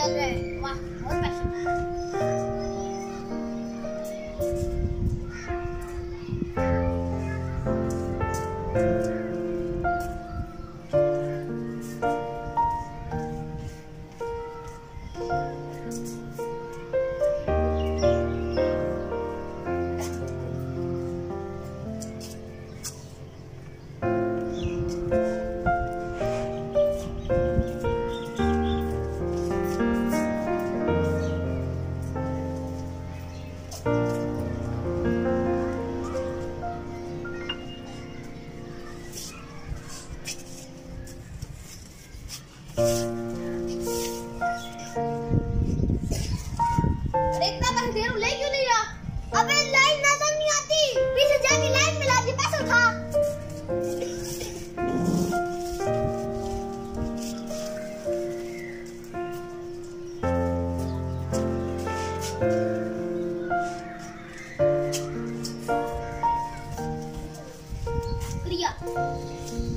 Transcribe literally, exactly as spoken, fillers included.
चल रहे हैं। वाह बहुत पैसे। इतना पैसे दे रहा हूं, ले क्यों नहीं रहा? अबे लाइन नजर नहीं आती, पीछे जाके लाइन में लाके पैसा उठा। शुक्रिया।